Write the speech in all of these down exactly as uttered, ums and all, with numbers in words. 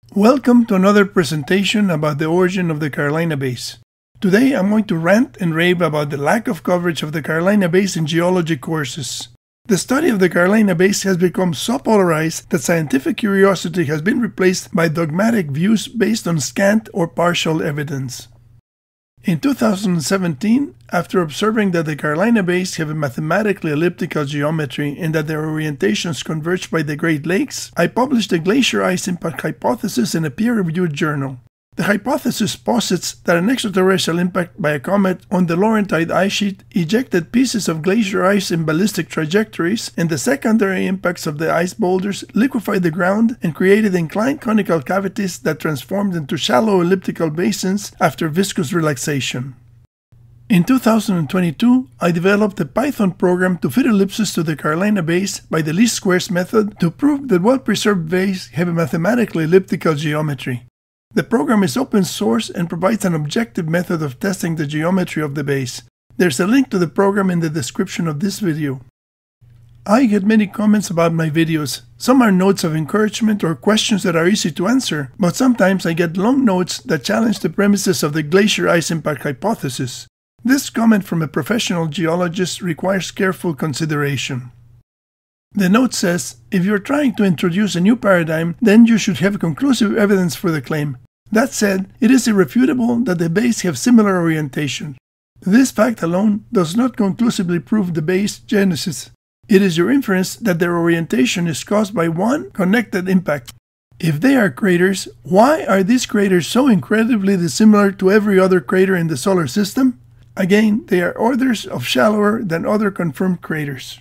Welcome to another presentation about the origin of the Carolina Bays. Today I'm going to rant and rave about the lack of coverage of the Carolina Bays in geology courses. The study of the Carolina Bays has become so polarized that scientific curiosity has been replaced by dogmatic views based on scant or partial evidence. In two thousand seventeen, after observing that the Carolina Bays have a mathematically elliptical geometry and that their orientations converge by the Great Lakes, I published the glacier ice impact hypothesis in a peer-reviewed journal. The hypothesis posits that an extraterrestrial impact by a comet on the Laurentide ice sheet ejected pieces of glacier ice in ballistic trajectories, and the secondary impacts of the ice boulders liquefied the ground and created inclined conical cavities that transformed into shallow elliptical basins after viscous relaxation. In two thousand twenty-two, I developed a Python program to fit ellipses to the Carolina Bays by the least squares method to prove that well-preserved bays have a mathematically elliptical geometry. The program is open source and provides an objective method of testing the geometry of the bays. There's a link to the program in the description of this video. I get many comments about my videos. Some are notes of encouragement or questions that are easy to answer, but sometimes I get long notes that challenge the premises of the glacier ice impact hypothesis. This comment from a professional geologist requires careful consideration. The note says, if you're trying to introduce a new paradigm, then you should have conclusive evidence for the claim. That said, it is irrefutable that the bays have similar orientation. This fact alone does not conclusively prove the bays' genesis. It is your inference that their orientation is caused by one connected impact. If they are craters, why are these craters so incredibly dissimilar to every other crater in the solar system? Again, they are orders of shallower than other confirmed craters.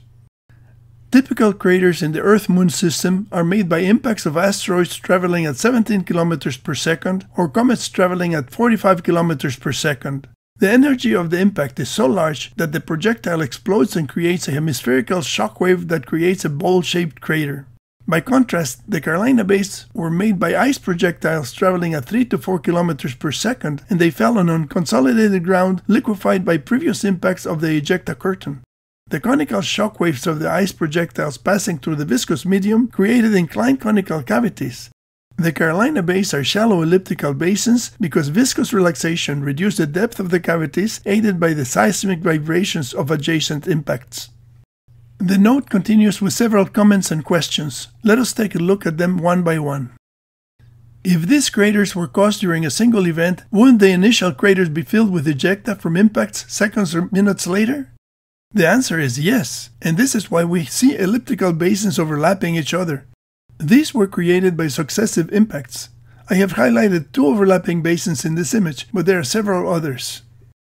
Typical craters in the Earth-Moon system are made by impacts of asteroids traveling at seventeen kilometers per second or comets traveling at forty-five kilometers per second. The energy of the impact is so large that the projectile explodes and creates a hemispherical shockwave that creates a bowl-shaped crater. By contrast, the Carolina Bays were made by ice projectiles traveling at three to four kilometers per second, and they fell on unconsolidated ground liquefied by previous impacts of the ejecta curtain. The conical shockwaves of the ice projectiles passing through the viscous medium created inclined conical cavities. The Carolina Bays are shallow elliptical basins because viscous relaxation reduced the depth of the cavities, aided by the seismic vibrations of adjacent impacts. The note continues with several comments and questions. Let us take a look at them one by one. If these craters were caused during a single event, wouldn't the initial craters be filled with ejecta from impacts seconds or minutes later? The answer is yes, and this is why we see elliptical basins overlapping each other. These were created by successive impacts. I have highlighted two overlapping basins in this image, but there are several others.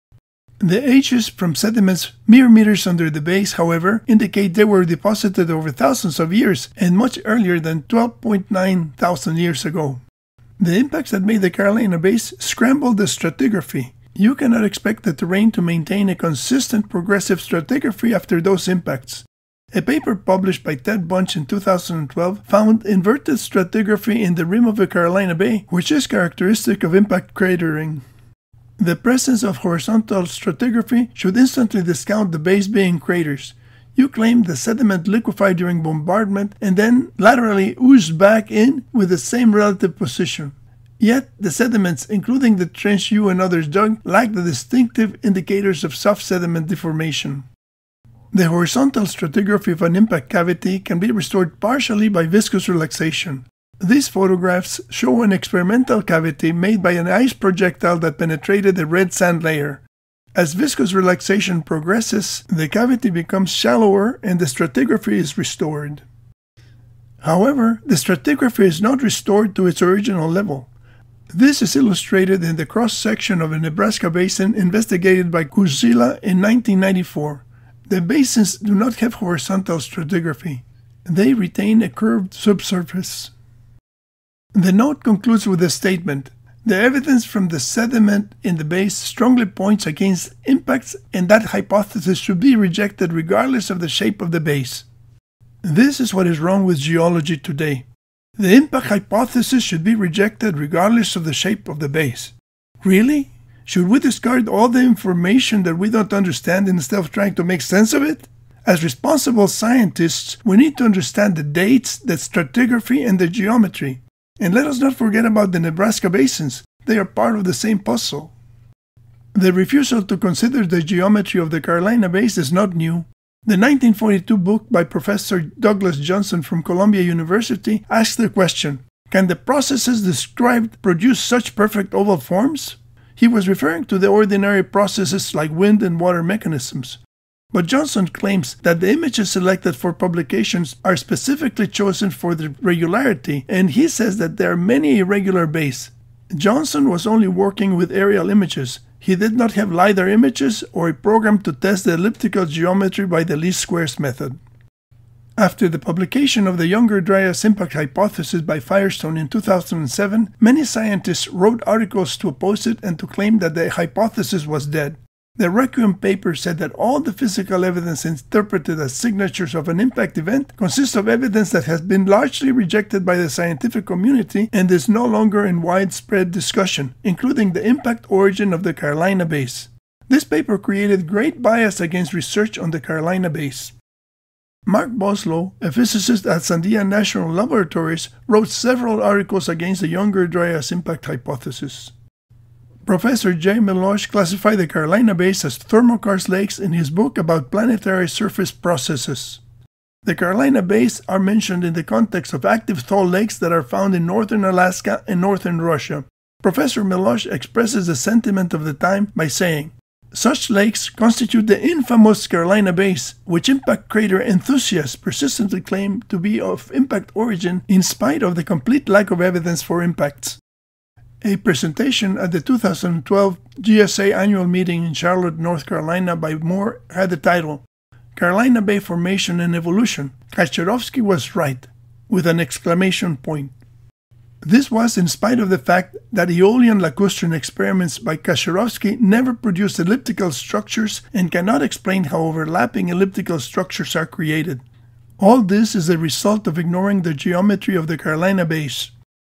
The ages from sediments mere meters under the base, however, indicate they were deposited over thousands of years and much earlier than twelve point nine thousand years ago. The impacts that made the Carolina Bays scrambled the stratigraphy. You cannot expect the terrain to maintain a consistent progressive stratigraphy after those impacts. A paper published by Ted Bunch in two thousand twelve found inverted stratigraphy in the rim of the Carolina Bay, which is characteristic of impact cratering. The presence of horizontal stratigraphy should instantly discount the bays being craters. You claim the sediment liquefied during bombardment and then laterally oozed back in with the same relative position. Yet, the sediments, including the trench you and others dug, lack the distinctive indicators of soft sediment deformation. The horizontal stratigraphy of an impact cavity can be restored partially by viscous relaxation. These photographs show an experimental cavity made by an ice projectile that penetrated a red sand layer. As viscous relaxation progresses, the cavity becomes shallower and the stratigraphy is restored. However, the stratigraphy is not restored to its original level. This is illustrated in the cross-section of a Nebraska basin investigated by Kurzila in nineteen ninety-four. The basins do not have horizontal stratigraphy. They retain a curved subsurface. The note concludes with a statement. The evidence from the sediment in the base strongly points against impacts, and that hypothesis should be rejected regardless of the shape of the base. This is what is wrong with geology today. The impact hypothesis should be rejected regardless of the shape of the base. Really? Should we discard all the information that we don't understand instead of trying to make sense of it? As responsible scientists, we need to understand the dates, the stratigraphy, and the geometry. And let us not forget about the Nebraska basins. They are part of the same puzzle. The refusal to consider the geometry of the Carolina Basin is not new. The nineteen forty-two book by Professor Douglas Johnson from Columbia University asked the question, can the processes described produce such perfect oval forms? He was referring to the ordinary processes like wind and water mechanisms. But Johnson claims that the images selected for publications are specifically chosen for their regularity, and he says that there are many irregular bays. Johnson was only working with aerial images. He did not have LiDAR images or a program to test the elliptical geometry by the least squares method. After the publication of the Younger Dryas impact hypothesis by Firestone in two thousand seven, many scientists wrote articles to oppose it and to claim that the hypothesis was dead. The Requiem paper said that all the physical evidence interpreted as signatures of an impact event consists of evidence that has been largely rejected by the scientific community and is no longer in widespread discussion, including the impact origin of the Carolina Basin. This paper created great bias against research on the Carolina Basin. Mark Boslow, a physicist at Sandia National Laboratories, wrote several articles against the Younger Dryas impact hypothesis. Professor J. Meloche classified the Carolina Basin as thermokarst lakes in his book about planetary surface processes. The Carolina Basin are mentioned in the context of active thaw lakes that are found in northern Alaska and northern Russia. Professor Meloche expresses the sentiment of the time by saying, such lakes constitute the infamous Carolina Basin, which impact crater enthusiasts persistently claim to be of impact origin in spite of the complete lack of evidence for impacts. A presentation at the two thousand twelve G S A annual meeting in Charlotte, North Carolina by Moore had the title, Carolina Bay Formation and Evolution. Kaczorowski was right, with an exclamation point. This was in spite of the fact that Aeolian lacustrine experiments by Kaczorowski never produced elliptical structures and cannot explain how overlapping elliptical structures are created. All this is a result of ignoring the geometry of the Carolina Basin.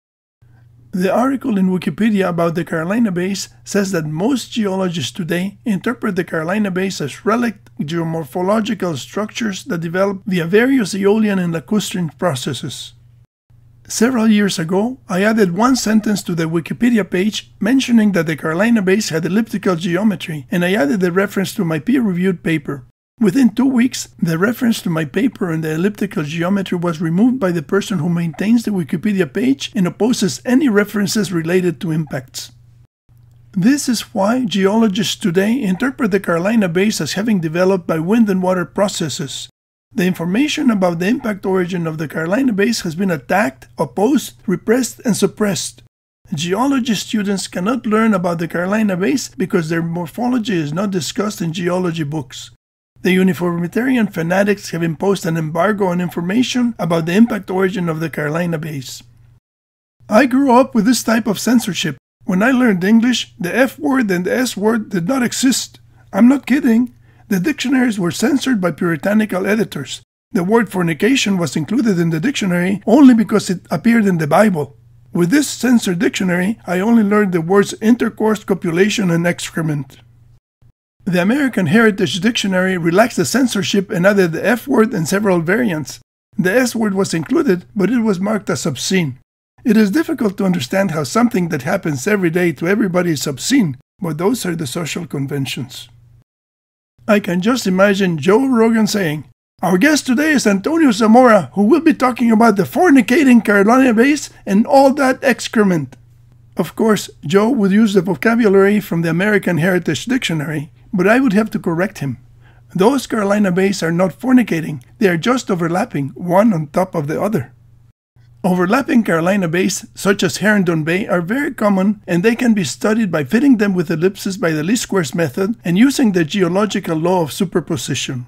The article in Wikipedia about the Carolina Basin says that most geologists today interpret the Carolina Basin as relict geomorphological structures that develop via various Aeolian and lacustrine processes. Several years ago, I added one sentence to the Wikipedia page mentioning that the Carolina Basin had elliptical geometry, and I added the reference to my peer-reviewed paper. Within two weeks, the reference to my paper on the elliptical geometry was removed by the person who maintains the Wikipedia page and opposes any references related to impacts. This is why geologists today interpret the Carolina Basin as having developed by wind and water processes. The information about the impact origin of the Carolina Basin has been attacked, opposed, repressed, and suppressed. Geology students cannot learn about the Carolina Basin because their morphology is not discussed in geology books. The uniformitarian fanatics have imposed an embargo on information about the impact origin of the Carolina Basin. I grew up with this type of censorship. When I learned English, the F word and the S word did not exist. I'm not kidding. The dictionaries were censored by puritanical editors. The word fornication was included in the dictionary only because it appeared in the Bible. With this censored dictionary, I only learned the words intercourse, copulation, and excrement. The American Heritage Dictionary relaxed the censorship and added the F word and several variants. The S word was included, but it was marked as obscene. It is difficult to understand how something that happens every day to everybody is obscene, but those are the social conventions. I can just imagine Joe Rogan saying, "Our guest today is Antonio Zamora, who will be talking about the fornicating Carolina Basin and all that excrement." Of course, Joe would use the vocabulary from the American Heritage Dictionary, but I would have to correct him. Those Carolina Bays are not fornicating, they are just overlapping, one on top of the other. Overlapping Carolina Bays, such as Herndon Bay, are very common, and they can be studied by fitting them with ellipses by the least squares method and using the geological law of superposition.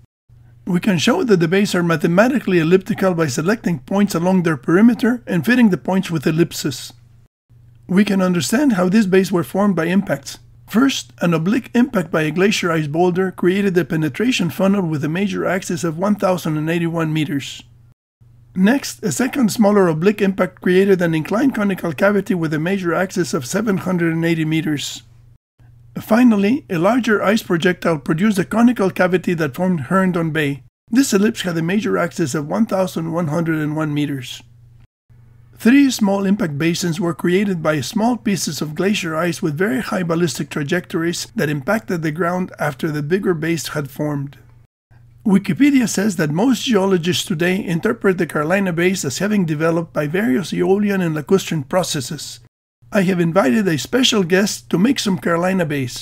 We can show that the bays are mathematically elliptical by selecting points along their perimeter and fitting the points with ellipses. We can understand how these bays were formed by impacts. First, an oblique impact by a glacierized boulder created a penetration funnel with a major axis of one thousand eighty-one meters. Next, a second smaller oblique impact created an inclined conical cavity with a major axis of seven hundred eighty meters. Finally, a larger ice projectile produced a conical cavity that formed Herndon Bay. This ellipse had a major axis of one thousand one hundred one meters. Three small impact basins were created by small pieces of glacier ice with very high ballistic trajectories that impacted the ground after the bigger base had formed. Wikipedia says that most geologists today interpret the Carolina Bays as having developed by various Aeolian and lacustrine processes. I have invited a special guest to make some Carolina Bays.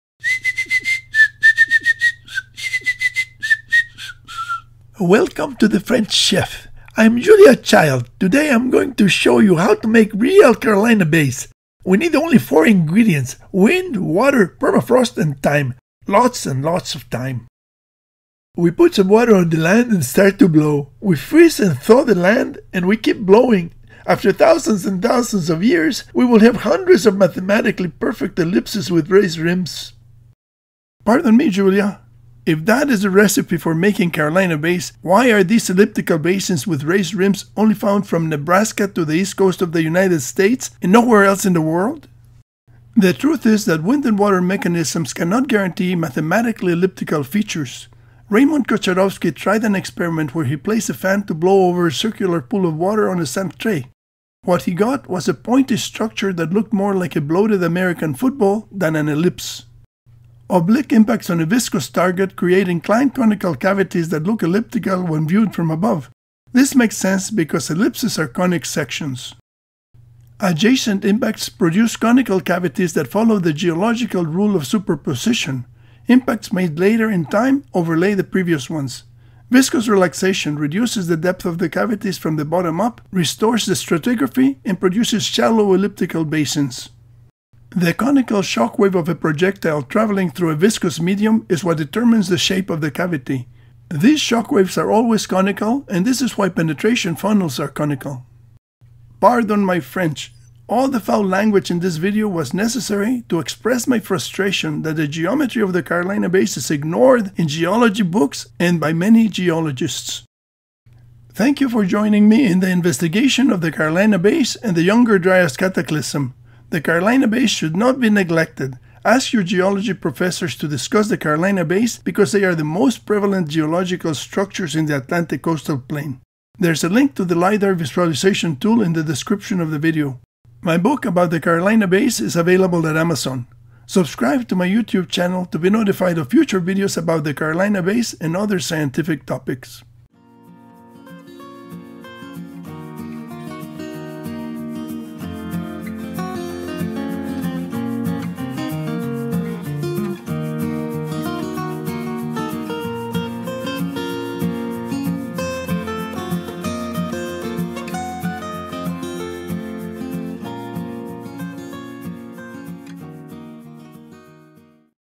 Welcome to the French Chef. I'm Julia Child. Today I'm going to show you how to make real Carolina Bays. We need only four ingredients: wind, water, permafrost, and time. Lots and lots of time. We put some water on the land and start to blow. We freeze and thaw the land and we keep blowing. After thousands and thousands of years, we will have hundreds of mathematically perfect ellipses with raised rims. Pardon me, Julia. If that is a recipe for making Carolina Bays, why are these elliptical basins with raised rims only found from Nebraska to the east coast of the United States and nowhere else in the world? The truth is that wind and water mechanisms cannot guarantee mathematically elliptical features. Raymond Kocharovsky tried an experiment where he placed a fan to blow over a circular pool of water on a sand tray. What he got was a pointy structure that looked more like a bloated American football than an ellipse. Oblique impacts on a viscous target create inclined conical cavities that look elliptical when viewed from above. This makes sense because ellipses are conic sections. Adjacent impacts produce conical cavities that follow the geological rule of superposition. Impacts made later in time overlay the previous ones. Viscous relaxation reduces the depth of the cavities from the bottom up, restores the stratigraphy, and produces shallow elliptical basins. The conical shock wave of a projectile traveling through a viscous medium is what determines the shape of the cavity. These shock waves are always conical, and this is why penetration funnels are conical. Pardon my French. All the foul language in this video was necessary to express my frustration that the geometry of the Carolina Bays is ignored in geology books and by many geologists. Thank you for joining me in the investigation of the Carolina Bays and the Younger Dryas Cataclysm. The Carolina Bays should not be neglected. Ask your geology professors to discuss the Carolina Bays because they are the most prevalent geological structures in the Atlantic coastal plain. There's a link to the LiDAR visualization tool in the description of the video. My book about the Carolina Bays is available at Amazon. Subscribe to my YouTube channel to be notified of future videos about the Carolina Bays and other scientific topics.